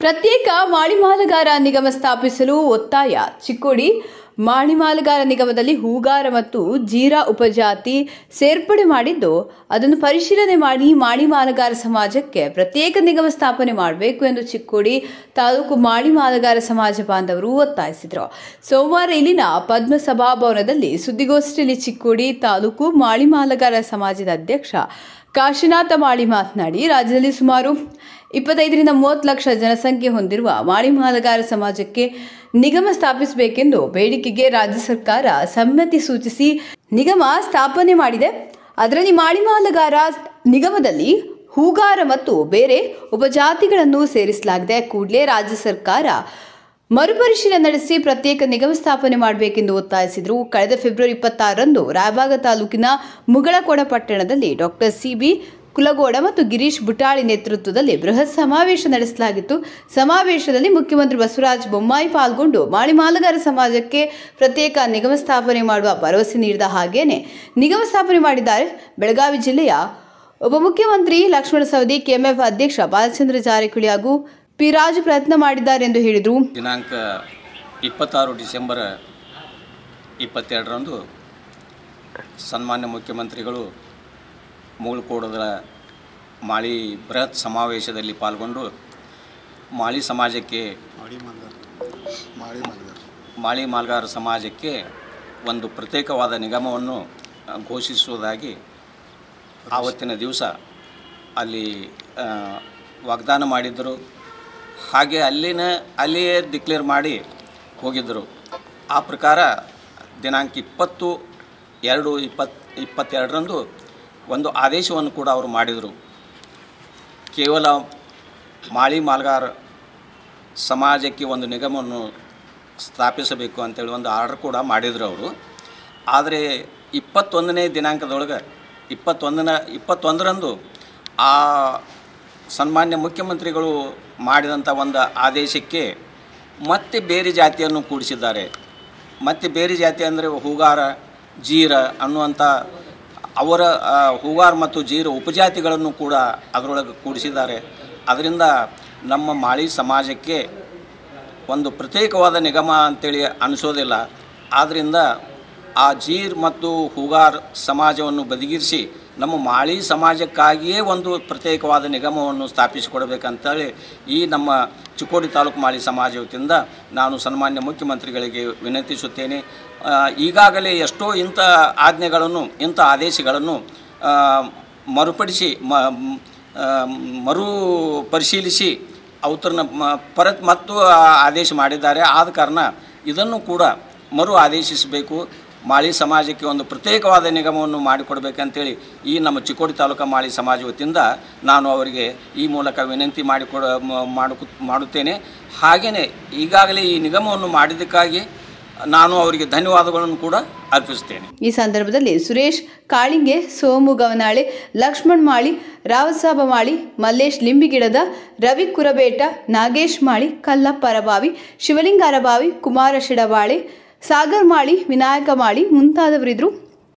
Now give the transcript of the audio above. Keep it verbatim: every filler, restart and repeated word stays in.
ಪ್ರತ್ಯೇಕ ಮಾಳಿಮಾಲಗಾರ ನಿಗಮ ಸ್ಥಾಪಿಸಲು ಒತ್ತಾಯ. ಚಿಕ್ಕೋಡಿ ಮಾಳಿಮಾಲಗಾರ ನಿಗಮದಲ್ಲಿ ಹೂಗಾರ ಮತ್ತು ಜೀರಾ ಉಪಜಾತಿ ಸೇರ್ಪಡೆ ಮಾಡಿದ್ದು, ಅದನ್ನು ಪರಿಶೀಲನೆ ಮಾಡಿ ಮಾಳಿಮಾಲಗಾರ ಸಮಾಜಕ್ಕೆ ಪ್ರತ್ಯೇಕ ನಿಗಮ ಸ್ಥಾಪನೆ ಮಾಡಬೇಕು ಎಂದು ಚಿಕ್ಕೋಡಿ ತಾಲೂಕು ಮಾಳಿಮಾಲಗಾರ ಸಮಾಜ ಬಾಂಧವರು ಒತ್ತಾಯಿಸಿದರು. ಸೋಮವಾರ ಇಲ್ಲಿನ ಪದ್ಮ ಸಭಾಭವನದಲ್ಲಿ ಸುದ್ದಿಗೋಷ್ಠಿಯಲ್ಲಿ ಚಿಕ್ಕೋಡಿ ತಾಲೂಕು ಮಾಳಿಮಾಲಗಾರ ಸಮಾಜದ ಅಧ್ಯಕ್ಷ ಕಾಶಿನಾಥ ಮಾಳಿ ಮಾತನಾಡಿ, ರಾಜ್ಯದಲ್ಲಿ ಸುಮಾರು ಇಪ್ಪತ್ತೈದರಿಂದ ಮೂವತ್ತು ಲಕ್ಷ ಜನಸಂಖ್ಯೆ ಹೊಂದಿರುವ ಮಾಳಿಮಾಲಗಾರ ಸಮಾಜಕ್ಕೆ ನಿಗಮ ಸ್ಥಾಪಿಸಬೇಕೆಂದು ಬೇಡಿಕೆಗೆ ರಾಜ್ಯ ಸರ್ಕಾರ ಸಮ್ಮತಿ ಸೂಚಿಸಿ ನಿಗಮ ಸ್ಥಾಪನೆ ಮಾಡಿದೆ. ಅದರಲ್ಲಿ ಮಾಳಿಮಾಲಗಾರ ನಿಗಮದಲ್ಲಿ ಹೂಗಾರ ಮತ್ತು ಬೇರೆ ಉಪಜಾತಿಗಳನ್ನು ಸೇರಿಸಲಾಗಿದೆ. ಕೂಡಲೇ ರಾಜ್ಯ ಸರ್ಕಾರ ಮರುಪರಿಶೀಲನೆ ನಡೆಸಿ ಪ್ರತ್ಯೇಕ ನಿಗಮ ಸ್ಥಾಪನೆ ಮಾಡಬೇಕೆಂದು ಒತ್ತಾಯಿಸಿದರು. ಕಳೆದ ಫೆಬ್ರವರಿ ಇಪ್ಪತ್ತಾರರಂದು ರಾಯಬಾಗ ತಾಲೂಕಿನ ಮುಗಳಕೋಡ ಪಟ್ಟಣದಲ್ಲಿ ಡಾಕ್ಟರ್ ಸಿ ಬಿ ಕುಲಗೋಡ ಮತ್ತು ಗಿರೀಶ್ ಬುಟಾಳಿ ನೇತೃತ್ವದಲ್ಲಿ ಬೃಹತ್ ಸಮಾವೇಶ ನಡೆಸಲಾಗಿತ್ತು. ಸಮಾವೇಶದಲ್ಲಿ ಮುಖ್ಯಮಂತ್ರಿ ಬಸವರಾಜ ಬೊಮ್ಮಾಯಿ ಪಾಲ್ಗೊಂಡು ಮಾಳಿಮಾಲಗಾರ ಸಮಾಜಕ್ಕೆ ಪ್ರತ್ಯೇಕ ನಿಗಮ ಸ್ಥಾಪನೆ ಮಾಡುವ ಭರವಸೆ ನೀಡಿದ ಹಾಗೇನೆ ನಿಗಮ ಸ್ಥಾಪನೆ ಮಾಡಿದ್ದಾರೆ. ಬೆಳಗಾವಿ ಜಿಲ್ಲೆಯ ಉಪಮುಖ್ಯಮಂತ್ರಿ ಲಕ್ಷ್ಮಣ ಸವದಿ, ಕೆಎಂಎಫ್ ಅಧ್ಯಕ್ಷ ಬಾಲಚಂದ್ರ ಜಾರಕಿಹೊಳಿ ಹಾಗೂ ಪಿ ರಾಜು ಪ್ರಯತ್ನ ಮಾಡಿದ್ದಾರೆ ಎಂದು ಹೇಳಿದರು. ದಿನಾಂಕ ಇಪ್ಪತ್ತಾರು ಡಿಸೆಂಬರ್ ಇಪ್ಪತ್ತೆರಡರಂದು ಸನ್ಮಾನ್ಯ ಮುಖ್ಯಮಂತ್ರಿಗಳು ಮುಗಳಕೋಡದ ಮಾಳಿ ಬೃಹತ್ ಸಮಾವೇಶದಲ್ಲಿ ಪಾಲ್ಗೊಂಡು ಮಾಳಿ ಸಮಾಜಕ್ಕೆ ಮಾಳಿ ಮಾಲಗಾರ ಸಮಾಜಕ್ಕೆ ಒಂದು ಪ್ರತ್ಯೇಕವಾದ ನಿಗಮವನ್ನು ಘೋಷಿಸುವುದಾಗಿ ಆವತ್ತಿನ ದಿವಸ ಅಲ್ಲಿ ವಾಗ್ದಾನ ಮಾಡಿದ್ದರು. ಹಾಗೆ ಅಲ್ಲಿನ ಅಲ್ಲಿಯೇ ಡಿಕ್ಲೇರ್ ಮಾಡಿ ಹೋಗಿದ್ದರು. ಆ ಪ್ರಕಾರ ದಿನಾಂಕ ಇಪ್ಪತ್ತು ಎರಡು ಇಪ್ಪತ್ತು ಇಪ್ಪತ್ತೆರಡರಂದು ಒಂದು ಆದೇಶವನ್ನು ಕೂಡ ಅವರು ಮಾಡಿದರು. ಕೇವಲ ಮಾಳಿ ಮಾಲಗಾರ ಸಮಾಜಕ್ಕೆ ಒಂದು ನಿಗಮವನ್ನು ಸ್ಥಾಪಿಸಬೇಕು ಅಂತೇಳಿ ಒಂದು ಆರ್ಡರ್ ಕೂಡ ಮಾಡಿದರು ಅವರು. ಆದರೆ ಇಪ್ಪತ್ತೊಂದನೇ ದಿನಾಂಕದೊಳಗೆ ಇಪ್ಪತ್ತೊಂದನ ಇಪ್ಪತ್ತೊಂದರಂದು ಆ ಸನ್ಮಾನ್ಯ ಮುಖ್ಯಮಂತ್ರಿಗಳು ಮಾಡಿದಂಥ ಒಂದು ಆದೇಶಕ್ಕೆ ಮತ್ತೆ ಬೇರೆ ಜಾತಿಯನ್ನು ಕೂಡಿಸಿದ್ದಾರೆ. ಮತ್ತು ಬೇರೆ ಜಾತಿ ಅಂದರೆ ಹೂಗಾರ, ಜೀರ ಅನ್ನುವಂಥ ಅವರ ಹೂಗಾರ ಮತ್ತು ಜೀರ ಉಪಜಾತಿಗಳನ್ನು ಕೂಡ ಅದರೊಳಗೆ ಕೂಡಿಸಿದ್ದಾರೆ. ಅದರಿಂದ ನಮ್ಮ ಮಾಳಿ ಸಮಾಜಕ್ಕೆ ಒಂದು ಪ್ರತ್ಯೇಕವಾದ ನಿಗಮ ಅಂತೇಳಿ ಅನಿಸೋದಿಲ್ಲ. ಆದ್ದರಿಂದ ಆ ಜೀರ್ ಮತ್ತು ಹೂಗಾರ್ ಸಮಾಜವನ್ನು ಬದಿಗಿರಿಸಿ ನಮ್ಮ ಮಾಳಿ ಸಮಾಜಕ್ಕಾಗಿಯೇ ಒಂದು ಪ್ರತ್ಯೇಕವಾದ ನಿಗಮವನ್ನು ಸ್ಥಾಪಿಸಿಕೊಡಬೇಕಂತೇಳಿ ಈ ನಮ್ಮ ಚಿಕ್ಕೋಡಿ ತಾಲೂಕು ಮಾಳಿ ಸಮಾಜ ವತಿಯಿಂದ ನಾನು ಸನ್ಮಾನ್ಯ ಮುಖ್ಯಮಂತ್ರಿಗಳಿಗೆ ವಿನಂತಿಸುತ್ತೇನೆ. ಈಗಾಗಲೇ ಎಷ್ಟೋ ಇಂಥ ಆಜ್ಞೆಗಳನ್ನು ಇಂಥ ಆದೇಶಗಳನ್ನು ಮರುಪಡಿಸಿ ಮರು ಪರಿಶೀಲಿಸಿ ಅವತರಣ ಪರತ್ ಮತ್ತು ಆದೇಶ ಮಾಡಿದ್ದಾರೆ. ಆದ ಕಾರಣ ಇದನ್ನು ಕೂಡ ಮರು ಆದೇಶಿಸಬೇಕು. ಮಾಳಿ ಸಮಾಜಕ್ಕೆ ಒಂದು ಪ್ರತ್ಯೇಕವಾದ ನಿಗಮವನ್ನು ಮಾಡಿಕೊಡ್ಬೇಕಂತೇಳಿ ಈ ನಮ್ಮ ಚಿಕ್ಕೋಡಿ ತಾಲೂಕು ಮಾಳಿ ಸಮಾಜ ವತಿಯಿಂದ ನಾನು ಅವರಿಗೆ ಈ ಮೂಲಕ ವಿನಂತಿ ಮಾಡಿಕೊಡ ಮಾಡು ಮಾಡುತ್ತೇನೆ. ಹಾಗೆಯೇ ಈಗಾಗಲೇ ಈ ನಿಗಮವನ್ನು ಮಾಡಿದ್ದಕ್ಕಾಗಿ ನಾನು ಅವರಿಗೆ ಧನ್ಯವಾದಗಳನ್ನು ಕೂಡ ಅರ್ಪಿಸುತ್ತೇನೆ. ಈ ಸಂದರ್ಭದಲ್ಲಿ ಸುರೇಶ್ ಕಾಳಿಂಗೆ, ಸೋಮು ಗವನಾಳೆ, ಲಕ್ಷ್ಮಣ್ ಮಾಳಿ, ರಾವಸಾಬ ಮಾಳಿ, ಮಲ್ಲೇಶ್ ಲಿಂಬಿಗಿಡದ, ರವಿ ಕುರಬೇಟ, ನಾಗೇಶ್ ಮಾಳಿ, ಕಲ್ಲಪ್ಪ ಅರಬಾವಿ, ಶಿವಲಿಂಗ ಅರಬಾವಿ, ಕುಮಾರ ಶಿಡಬಾಳೆ, ಸಾಗರ್ ಮಾಳಿ, ವಿನಾಯಕ ಮಾಳಿ ಮುಂತಾದವರಿದ್ದರು.